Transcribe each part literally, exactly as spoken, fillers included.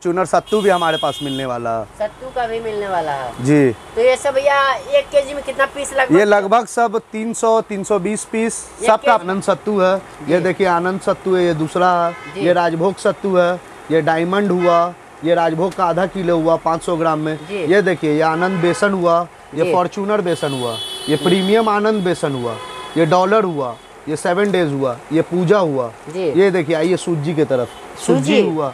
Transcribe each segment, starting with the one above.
Fortuner सत्तू भी हमारे पास मिलने वाला है। सत्तू का भी मिलने वाला है जी। तो ये सब भैया एक केजी में कितना पीस लगभग? ये लगभग सब तीन सौ तीन सौ बीस पीस सबका आनंद सत्तू है। ये देखिए आनंद सत्तू है, ये दूसरा है, ये राजभोग सत्तू है, ये डायमंड हुआ, ये राजभोग का आधा किलो हुआ पाँच सौ ग्राम में। ये देखिए ये आनंद बेसन हुआ, ये फॉर्च्यूनर बेसन हुआ, ये प्रीमियम आनंद बेसन हुआ, ये डॉलर हुआ, ये सेवन डेज हुआ, ये पूजा हुआ। ये देखिए आइए सूजी की तरफ, सूजी हुआ,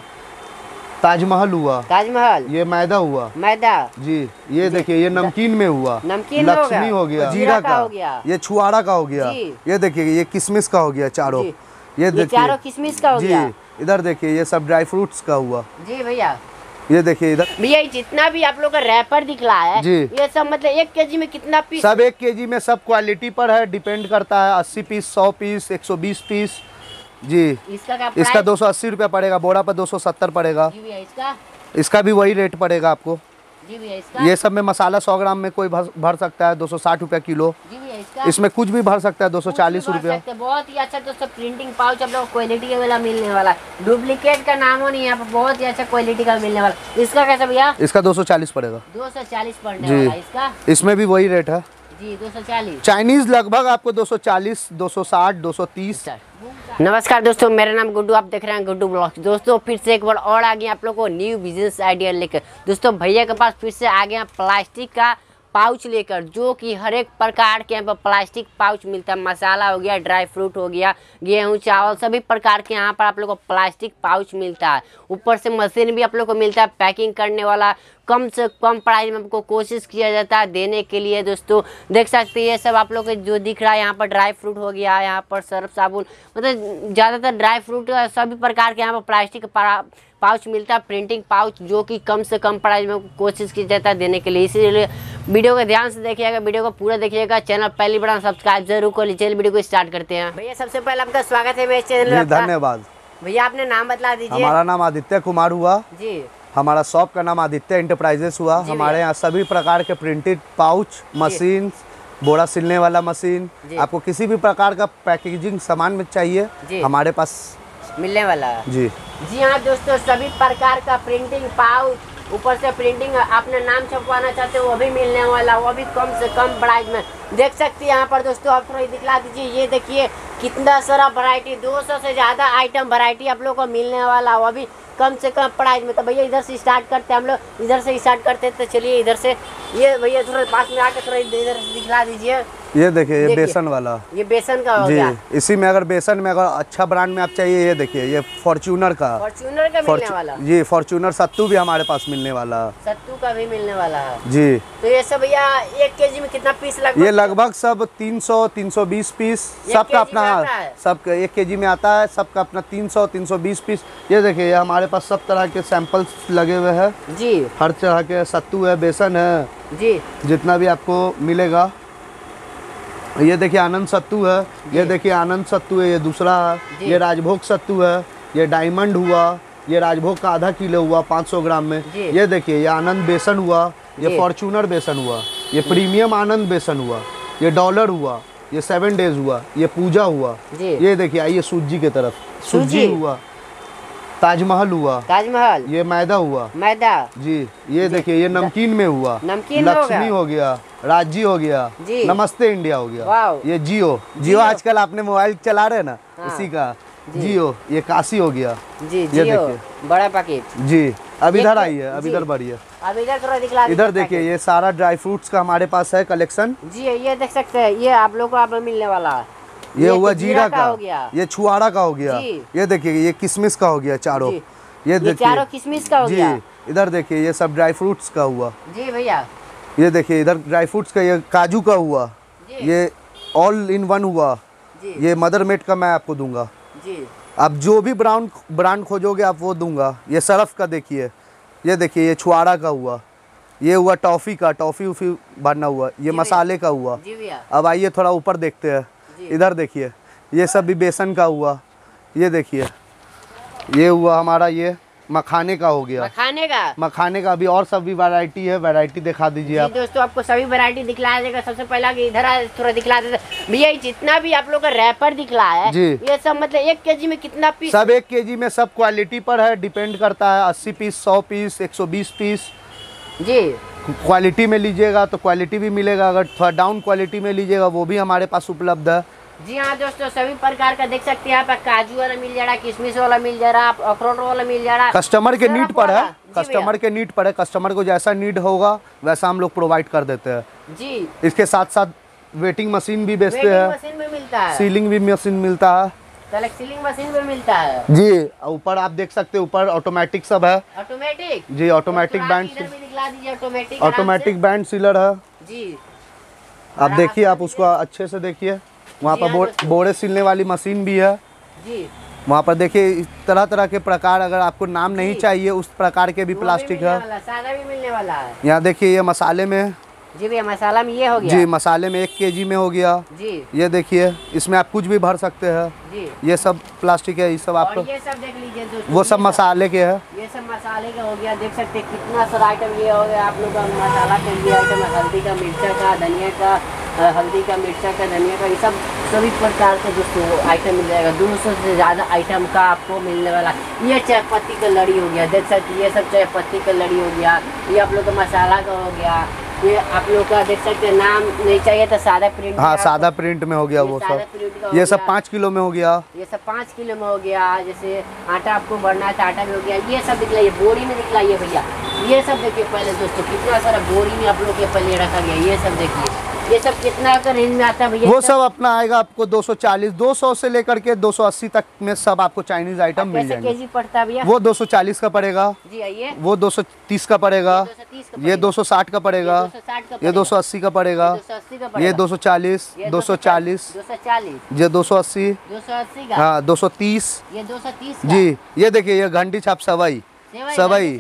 ताजमहल हुआ, ताजमहल, ये मैदा हुआ, मैदा जी। ये देखिए ये नमकीन में हुआ, नमकीन लक्ष्मी हो गया, जीरा का हो गया, ये छुआरा का हो गया। ये देखिए ये किशमिश का हो गया चारों। ये देखिए चारों किशमिश का हो गया। इधर देखिए ये सब ड्राई फ्रूट्स का हुआ जी भैया। ये देखिए इधर भैया जितना भी आप लोग का रैपर दिख रहा है जी, ये सब मतलब एक केजी में कितना पीस? सब एक केजी में सब क्वालिटी पर है, डिपेंड करता है। अस्सी पीस, सौ पीस, एक सौ बीस पीस जी। इसका क्या इसका दो सौ अस्सी रुपया पड़ेगा, बोरा पर दो सौ सत्तर पड़ेगा जी भैया। इसका इसका भी वही रेट पड़ेगा आपको जी भैया। इसका ये सब में मसाला सौ ग्राम में कोई भर, भर सकता है दो सौ साठ रुपया किलो जी भैया। इसका इसमें कुछ भी भर सकता है दो सौ चालीस रुपया। बहुत ही अच्छा दोस्तों प्रिंटिंग पाउच आप लोग क्वालिटी वाला मिलने वाला, डुप्लीकेट का नाम हो नहीं यहाँ पर, बहुत ही अच्छा क्वालिटी का मिलने वाला। इसका कैसा भैया? इसका दो सौ चालीस पड़ेगा, दो सौ चालीस पड़ने वाला। इसका इसमें भी वही रेट है जी, दो सौ चालीस। चाइनीज लगभग आपको दो सौ चालीस, दो सौ साठ, दो सौ तीस। नमस्कार दोस्तों, मेरा नाम गुड्डू, आप देख रहे हैं गुड्डू ब्लॉग्स। दोस्तों फिर से एक बार और आ गया आप लोगों को न्यू बिजनेस आइडिया लेकर। दोस्तों भैया के पास फिर से आ गया प्लास्टिक का पाउच लेकर, जो कि हर एक प्रकार के यहाँ पर प्लास्टिक पाउच मिलता है। मसाला हो गया, ड्राई फ्रूट हो गया, गेहूं चावल, सभी प्रकार के यहाँ पर आप लोग को प्लास्टिक पाउच मिलता है। ऊपर से मशीन भी आप लोग को मिलता है पैकिंग करने वाला, कम से कम प्राइस में आपको कोशिश किया जाता है देने के लिए। दोस्तों देख सकते हैं ये सब आप लोग को जो दिख रहा है यहाँ पर ड्राई फ्रूट हो गया, यहाँ पर सर्फ साबुन, मतलब ज़्यादातर ड्राई फ्रूट सभी प्रकार के यहाँ पर प्लास्टिक पाउच मिलता है, प्रिंटिंग पाउच, जो कि कम से कम प्राइस में कोशिश की जाता है देने के लिए। इसीलिए वीडियो को ध्यान से देखिएगा, वीडियो को पूरा देखिएगा। चैनल पहली बड़ा सब्सक्राइब जरूर कर लीजिए। वीडियो को स्टार्ट करते हैं। भैया सबसे पहले आपका स्वागत है मेरे चैनल में। धन्यवाद भैया, आपने नाम बतला दीजिए। हमारा नाम आदित्य कुमार हुआ जी। हमारा शॉप का नाम आदित्य इंटरप्राइजेस हुआ। हमारे यहाँ सभी प्रकार के प्रिंटेड पाउच, मशीन, बोरा सिलने वाला मशीन, आपको किसी भी प्रकार का पैकेजिंग सामान में चाहिए हमारे पास मिलने वाला है जी। जी हाँ दोस्तों, सभी प्रकार का प्रिंटिंग पाउच, ऊपर से प्रिंटिंग अपने नाम छपवाना चाहते हो वो भी मिलने वाला, वो भी कम से कम प्राइस में। देख सकते हैं यहाँ पर दोस्तों, आप थोड़ा दिखला दीजिए। ये देखिए कितना सारा वैरायटी, दो सौ से ज़्यादा आइटम वैरायटी आप लोग को मिलने वाला, वो भी कम से कम प्राइस में। तो भैया इधर से स्टार्ट करते हैं हम लोग, इधर से स्टार्ट करते हैं। तो चलिए इधर से, ये भैया थोड़ा पास में आके थोड़ा इधर से दिखला दीजिए। ये देखिए ये बेसन वाला, ये बेसन का हो जी गया। इसी में अगर बेसन में अगर अच्छा ब्रांड में आप चाहिए, ये देखिए ये फॉर्च्यूनर का, फॉर्च्यूनर का मिलने वाला जी। फॉर्च्यूनर सत्तू भी हमारे पास मिलने वाला, सत्तू का भी मिलने वाला है जी। तो ये सब भैया एक केजी में कितना पीस लगभग? ये लगभग सब तीन सौ तीन सौ बीस पीस सबका अपना, सब एक केजी में आता है, सबका अपना तीन सौ तीन सौ बीस पीस। ये देखिए ये हमारे पास सब तरह के सैंपल्स लगे हुए हैं जी। हर तरह के सत्तू है, बेसन है जी, जितना भी आपको मिलेगा। ये देखिए आनंद सत्तू है, ये देखिए आनंद सत्तू है, ये दूसरा है, ये राजभोग सत्तू है, ये डायमंड हुआ, ये राजभोग का आधा किलो हुआ पाँच सौ ग्राम में। ये देखिए ये आनंद बेसन हुआ, ये फॉर्च्यूनर बेसन हुआ, ये प्रीमियम आनंद बेसन हुआ, ये डॉलर हुआ, ये सेवन डेज हुआ, ये पूजा हुआ। ये देखिए आइए सूजी की तरफ, सूजी हुआ, ताजमहल हुआ, ताजमहल, ये मैदा हुआ, मैदा जी। ये देखिए ये नमकीन में हुआ, नमकीन, लक्ष्मी हो गया, राज्य हो गया, नमस्ते इंडिया हो गया, ये जियो, जियो आजकल आपने मोबाइल चला रहे ना, इसी का जियो। ये काशी हो गया जी, ये देखिए बड़ा पैकेट जी। अब इधर आइए, अब इधर बढ़िए, अब इधर थोड़ा दिखला दीजिए। इधर देखिए ये सारा ड्राई फ्रूट्स का हमारे पास है कलेक्शन जी। ये देख सकते हैं, ये आप लोग को आप मिलने वाला है। ये हुआ जीरा का हो गया, ये छुआरा का हो गया, ये देखिए ये किशमिश का हो गया चारों। ये देखिए चारों किशमिश का हो गया जी। इधर देखिए ये सब ड्राई फ्रूट्स का हुआ जी भैया। ये देखिए इधर ड्राई फ्रूट्स का, ये काजू का हुआ, ये ऑल इन वन हुआ, ये मदर मेड का मैं आपको दूंगा जी। आप जो भी ब्रांड ब्रांड खोजोगे आप वो दूंगा। ये सरफ का देखिए, ये देखिए ये छुआरा का हुआ, ये हुआ टॉफ़ी का, टॉफ़ी उफ़ी भरना हुआ, ये मसाले का हुआ। अब आइए थोड़ा ऊपर देखते हैं, इधर देखिए ये सब भी बेसन का हुआ। ये देखिए ये हुआ हमारा, ये मखाने का हो गया, मखाने का मखाने का भी और सब भी वैरायटी है, वैरायटी दिखा दीजिए आप। दोस्तों आपको सभी वैरायटी दिखला देगा। सबसे पहला कि इधर आ, थोड़ा दिखला देता भैया, जितना भी आप लोग का रैपर दिखला है जी, ये सब मतलब एक केजी में कितना पीस? सब एक केजी में, सब क्वालिटी पर है, डिपेंड करता है। अस्सी पीस, सौ पीस, एक सौ बीस पीस जी। क्वालिटी में लीजिएगा तो क्वालिटी भी मिलेगा, अगर थोड़ा डाउन क्वालिटी में लीजिएगा वो भी हमारे पास उपलब्ध है। जी हाँ दोस्तों, सभी प्रकार का देख सकते हैं यहाँ पर काजू वाला मिल जा रहा है, किशमिश वाला मिल जा रहा है, अखरोट वाला मिल जा रहा है। कस्टमर के नीड पर है, कस्टमर के नीड पर है, कस्टमर को जैसा नीड होगा वैसा हम लोग प्रोवाइड कर देते हैं जी। इसके साथ साथ वेटिंग मशीन भी बेचते हैं, मशीन भी मिलता है, सीलिंग भी मशीन मिलता है, सीलिंग मशीन भी मिलता है जी। ऊपर आप देख सकते हैं, ऊपर ऑटोमेटिक सब है, ऑटोमेटिक जी, automatic band, automatic automatic band sealer है जी। आप देखिए, आप उसको अच्छे से देखिए। वहाँ पर बो, बोरे सिलने वाली मशीन भी है जी। वहाँ पर देखिए तरह तरह के प्रकार, अगर आपको नाम नहीं चाहिए उस प्रकार के भी प्लास्टिक है, सादा भी मिलने वाला है। यहाँ देखिए ये मसाले में जी भैया, मसाला में ये हो गया जी, मसाले में एक केजी में हो गया जी। ये देखिए, इसमें आप कुछ भी भर सकते हैं जी। ये सब प्लास्टिक है, ये सब आपको, ये सब देख लीजिए दोस्तों, वो सब मसाले के है, ये सब मसाले का हो गया। देख सकते हैं कितना सारा आइटम ये हो गया आप लोग का। मसाला का ये आइटम है, हल्दी का, मिर्चा का, धनिया का, हल्दी का, मिर्चा का, धनिया का, ये सब सभी प्रकार के दोस्तों आइटम मिल जाएगा। दो सौ से ज़्यादा आइटम का आपको मिलने वाला। ये चाय पत्ती का लड़ी हो गया, देख सकते ये सब चाय पत्ती का लड़ी हो गया। ये आप लोग का मसाला का हो गया। ये आप लोग का देख सकते हैं, नाम नहीं चाहिए तो सादा प्रिंट, हाँ सादा प्रिंट में हो गया वो सब। ये सब पाँच किलो में हो गया, ये सब पाँच किलो में हो गया। जैसे आटा आपको भरना है तो आटा भी हो गया। ये सब दिखलाइए, बोरी में दिखलाइए भैया। ये सब देखिए पहले दोस्तों, कितना सारा बोरी में आप लोग के पहले रखा गया। ये सब देखिए, ये सब कितना का रेंज में आता है भैया? वो सब अपना आएगा आपको दो सौ चालीस, दो सौ से लेकर के दो सौ अस्सी तक में सब आपको चाइनीज आइटम मिल जाएंगे। केजी पड़ता है भैया? वो दो सौ चालीस का पड़ेगा जी। आइए, वो दो सौ तीस का पड़ेगा, ये दो सौ साठ का पड़ेगा, ये दो सौ अस्सी का पड़ेगा, ये दो सौ चालीस, दो सौ चालीस, ये दो सौ अस्सी, हाँ दो सौ तीस, ये दो सौ तीस जी। ये देखिए ये घंटी छाप सवाई, सवाई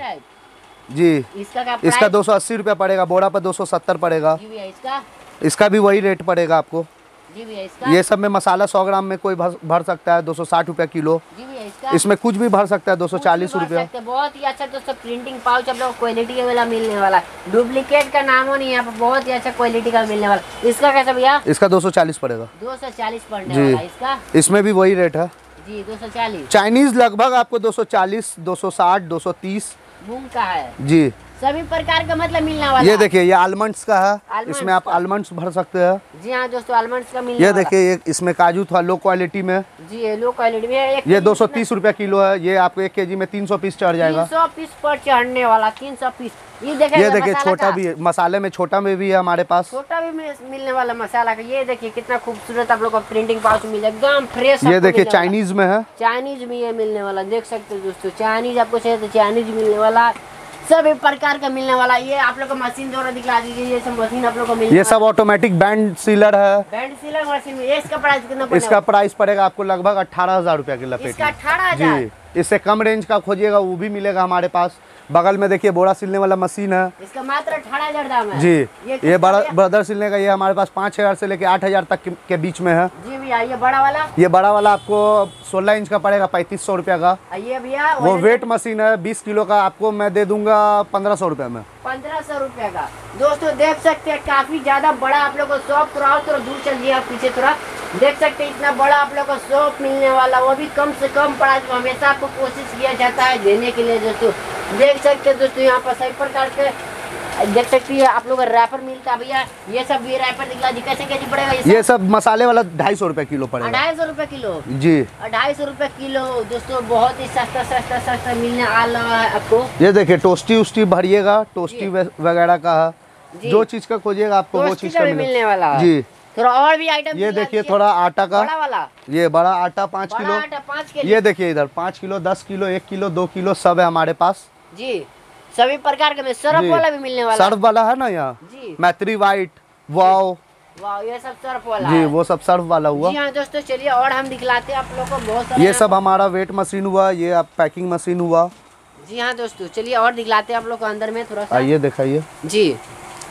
जी, इसका इसका दो सौ अस्सी रुपया पड़ेगा, बोरा पर दो सौ सत्तर पड़ेगा। इसका इसका भी वही रेट पड़ेगा आपको जी भैया। इसका ये सब में मसाला सौ ग्राम में कोई भर, भर सकता है दो सौ साठ रुपया किलो जी भैया। इसका इसमें कुछ भी भर सकता है दो सौ चालीस रुपया। बहुत ही अच्छा दोस्तों प्रिंटिंग पाउच आप लोग क्वालिटी के वाला मिलने वाला, डुप्लीकेट का नाम हो नहीं, यहाँ पर बहुत ही अच्छा क्वालिटी का मिलने वाला। इसका कैसा भैया? इसका दो सौ चालीस पड़ेगा, दो सौ चालीस पड़ने वाला। इसका इसमें भी वही रेट है जी, दो सौ चालीस। चाइनीज लगभग आपको दो सौ चालीस, दो सौ साठ, दो सौ तीस मूंग का है जी, सभी प्रकार का मतलब मिलने वाला। ये देखिए ये आलमंड्स का है, इसमें आप आलमंड्स भर सकते हैं। जी हाँ दोस्तों, आलमंड्स का मिलने ये देखिए ये इसमें काजू था लो क्वालिटी में जी, लो क्वालिटी में। ये दो सौ तीस रुपया किलो है, ये आपको एक केजी में तीन सौ पीस चढ़ जाएगा। तीन सौ पीस पर चढ़ने वाला, तीन सौ पीस। ये देखिए, ये देखिए छोटा भी है, मसाले में छोटा में भी है हमारे पास, छोटा भी मिलने वाला मसाला का। ये देखिए कितना खूबसूरत आप लोग को प्रिंटिंग पाउच मिल जाए, एकदम फ्रेश। ये देखिए चाइनीज में है, चाइनीज में ये मिलने वाला, देख सकते हो दोस्तों। चाइनीज आपको चाहिए तो चाइनीज मिलने वाला, सभी प्रकार का मिलने वाला। ये आप लोग को मशीन द्वारा दिखला दीजिए, ये सब मशीन आप लोग को मिलने ये सब ऑटोमेटिक बैंड सीलर है। बैंड सीलर मशीन में इसका प्राइस कितना पड़ेगा? इसका प्राइस पड़ेगा आपको लगभग अठारह हजार रुपया की लपेट। इसका अठारह हजार जी, इससे कम रेंज का खोजिएगा वो भी मिलेगा हमारे पास। बगल में देखिए बोरा सिलने वाला मशीन है, इसका मात्र अठारह हजार दाम है जी। ये, ये बड़ा ब्रदर सिलने का ये हमारे पास पाँच हजार से लेके आठ हजार तक के बीच में है जी भैया। ये बड़ा वाला, ये बड़ा वाला आपको सोलह इंच का पड़ेगा पैंतीस सौ रुपया का। ये भैया वो वेट मशीन है, बीस किलो का आपको मैं दे दूंगा पंद्रह सौ रुपया में, पंद्रह सौ रुपया का। दोस्तों देख सकते हैं काफी ज्यादा बड़ा आप लोग को शॉप, थोड़ा थोड़ा दूर चलिए आप पीछे थोड़ा, देख सकते हैं इतना बड़ा आप लोग को शॉप मिलने वाला, वो भी कम से कम प्राइस में। हमेशा आपको कोशिश किया जाता है देने के लिए दोस्तों। देख सकते हैं दोस्तों यहाँ पर सभी प्रकार के देख सकती है आप लोग रैपर मिलता है भैया। ये सब भी रैपर दिखला जी, कैसे केजी पड़ेगा? ये, ये सब मसाले वाला ढाई सौ रुपए किलो पड़ेगा। ढाई सौ रुपए किलो जी, ढाई सौ रुपए किलो दोस्तों, बहुत ही सस्ता सस्ता सस्ता मिलने आ रहा है आपको। ये देखिए टोस्टी उस्टी भरिएगा, टोस्टी वगैरह का है, जो चीज का खोजिएगा आपको वो चीज का मिलने वाला जी। थोड़ा और भी आइटम ये देखिए थोड़ा आटा का, बड़ा वाला, ये बड़ा आटा पाँच किलो, पाँच किलो। ये देखिए इधर पाँच किलो, दस किलो, एक किलो, दो किलो सब है हमारे पास जी। सभी प्रकार के सर्फ वाला भी मिलने वाला, सर्फ वाला है ना यहाँ जी, मैत्री वाइट, वाओ वाओ, ये सब सर्फ वाला जी, है। वो सब सर्फ वाला हुआ। जी हाँ दोस्तों, चलिए और हम दिखलाते हैं आप लोगों को बहुत सारे। ये सब हमारा वेट मशीन हुआ, ये आप पैकिंग मशीन हुआ। जी हाँ दोस्तों, चलिए और दिखलाते हैं आप लोग को अंदर में थोड़ा सा, आइए दिखाइए जी।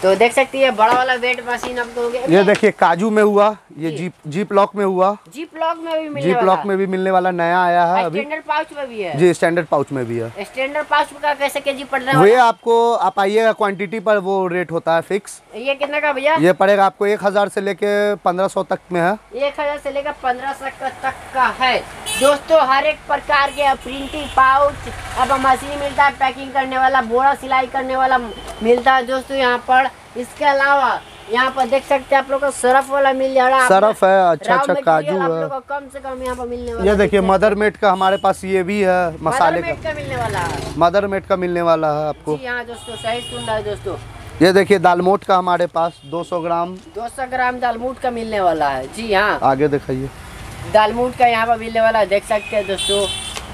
तो देख सकती है बड़ा वाला वेट मशीन आपको ये देखिए काजू में हुआ, ये जीप जीप लॉक में हुआ, जीप लॉक में भी मिलने जीप लॉक में भी मिलने वाला नया आया है अभी। स्टैंडर्ड पाउच में भी है जी, स्टैंडर्ड पाउच में भी है। स्टैंडर्ड पाउच का कैसे केजी पड़ रहा है? वे आपको आप आइएगा क्वांटिटी पर वो रेट होता है फिक्स। ये कितना का भैया? ये पड़ेगा आपको एक हजार से लेके पंद्रह सौ तक में है। एक हजार से लेकर पंद्रह सौ तक का है दोस्तों। हर एक प्रकार के प्रिंटिंग पाउच अब मशीन मिलता है, पैकिंग करने वाला, बोरा सिलाई करने वाला मिलता है दोस्तों यहाँ पर। इसके अलावा यहाँ पर देख सकते हैं आप लोग को सरफ वाला मिल जा रहा है। सरफ है, अच्छा अच्छा काजू आप है, लोग को कम से कम यहाँ पर मिलने वाला। ये देखिए मदर मेड का हमारे पास ये भी है, मसाले का, का मिलने वाला है। मदर मेड का मिलने वाला है आपको। जी हाँ दोस्तों, सही सुन रहा है दोस्तों। ये देखिए दालमोट का हमारे पास दो सौ ग्राम दो सौ ग्राम दालमोट का मिलने वाला है। जी हाँ, आगे दिखाइए, दालमोट का यहाँ पर मिलने वाला है, देख सकते हैं दोस्तों।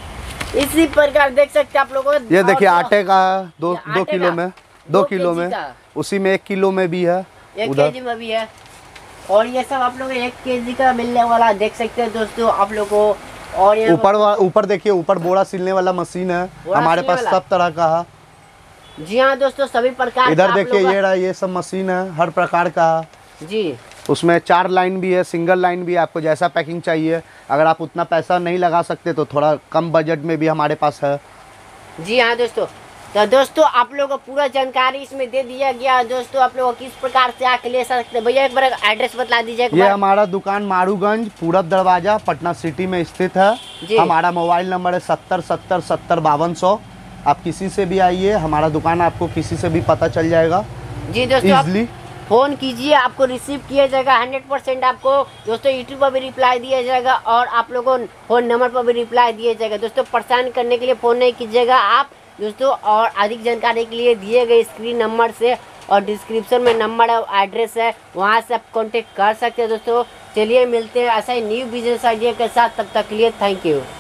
इसी प्रकार देख सकते हैं आप लोगों को। ये देखिए आटे का दो दो किलो में दो किलो में, उसी में एक किलो में भी है, एक केजी में भी है। और ये सब आप लोग एक केजी का मिलने वाला देख सकते हैं दोस्तों आप लोग को। और ये ऊपर ऊपर देखिए, ऊपर बोरा सिलने वाला मशीन है हमारे पास, सब तरह का है। जी हाँ दोस्तों, सभी प्रकार। इधर देखिए ये रहा, ये सब मशीन है हर प्रकार का जी। उसमें चार लाइन भी है, सिंगल लाइन भी है, आपको जैसा पैकिंग चाहिए। अगर आप उतना पैसा नहीं लगा सकते तो थोड़ा कम बजट में भी हमारे पास है। जी हाँ दोस्तों, तो दोस्तों आप लोगों को पूरा जानकारी इसमें दे दिया गया दोस्तों। आप लोग किस प्रकार से आके ले सकते हैं, भैया एक बार एड्रेस बता दीजिए। ये हमारा दुकान मारूगंज पूरब दरवाजा पटना सिटी में स्थित है। हमारा मोबाइल नंबर है सत्तर सत्तर सत्तर बावन सौ। आप किसी से भी आइए, हमारा दुकान आपको किसी से भी पता चल जाएगा जी दोस्तों। इजली फ़ोन कीजिए, आपको रिसीव किया जाएगा। हंड्रेड परसेंट आपको दोस्तों यूट्यूब पर भी रिप्लाई दिया जाएगा और आप लोगों को फ़ोन नंबर पर भी रिप्लाई दिया जाएगा दोस्तों। परेशान करने के लिए फ़ोन नहीं कीजिएगा आप दोस्तों। और अधिक जानकारी के लिए दिए गए स्क्रीन नंबर से और डिस्क्रिप्शन में नंबर है, एड्रेस है, वहाँ से आप कॉन्टेक्ट कर सकते हैं दोस्तों। चलिए मिलते हैं ऐसा ही न्यू बिजनेस आइडिया के साथ, तब तक के लिए थैंक यू।